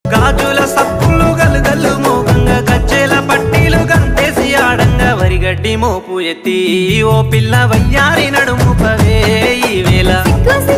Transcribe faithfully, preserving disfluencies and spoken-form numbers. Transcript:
గాజుల సప్పులు గలుగల్లు మోగంగా గజ్జెల పట్టీలు గంతేసి ఆడంగా వరిగడ్డి మోపు ఎత్తి ఓ పిల్ల వయ్యారి నడుము పవే ఈ వేళ